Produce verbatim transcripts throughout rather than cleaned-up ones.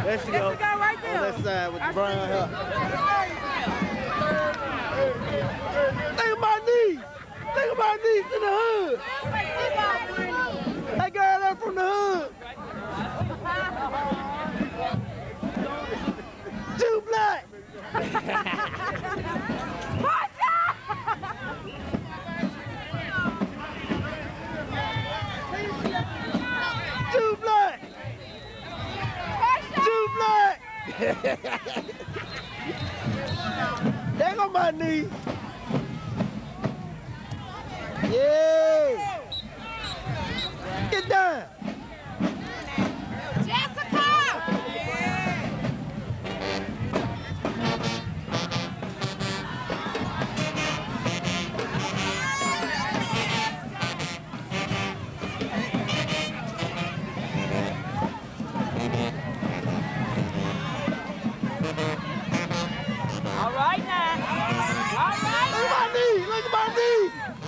There she go. There she go right there. On that side with the brown hair. Think of my niece. Think of my niece in the hood. That girl that's from the hood. Too black. Too black. Too black. There go my knee. Yeah. Get down. Jessica. All right now. All right. Look at my knee. Look at my knee.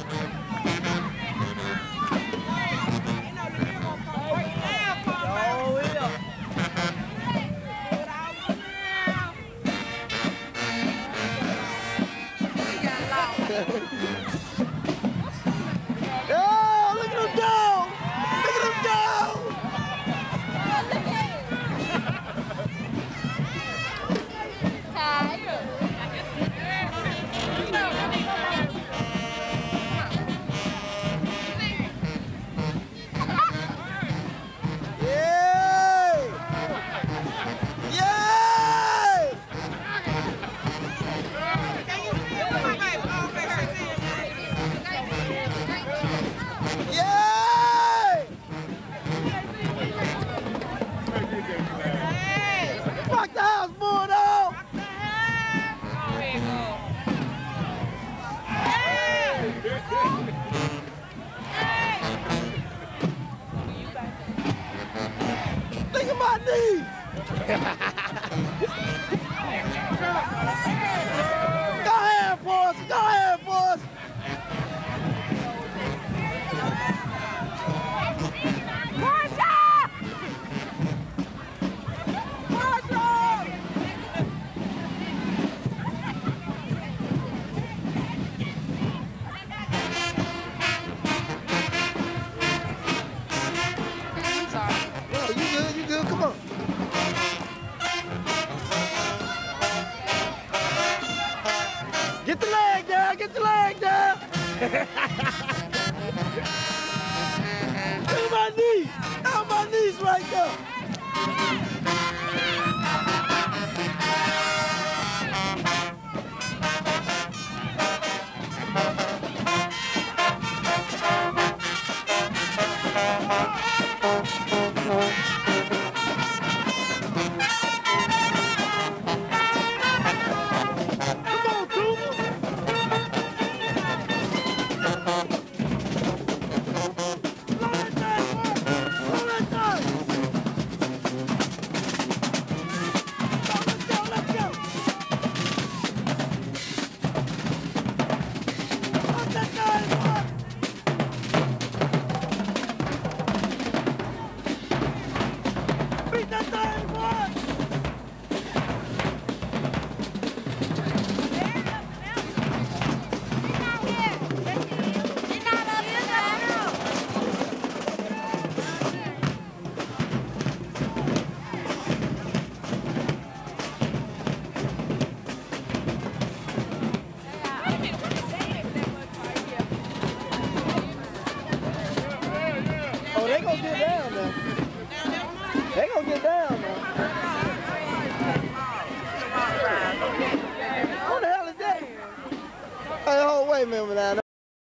Oh, look at him go! Look at him go! Yay! Yay! Yay! Fuck the house, boy, though! Think of my knees! Go ahead, boys! Go ahead, boys! Come on. Get the leg down, get the leg down. Look at my knees. Look at my knees right there. Oh, they gonna get down now. They gonna get down now. What the hell is that? Hey, hold, wait a minute now.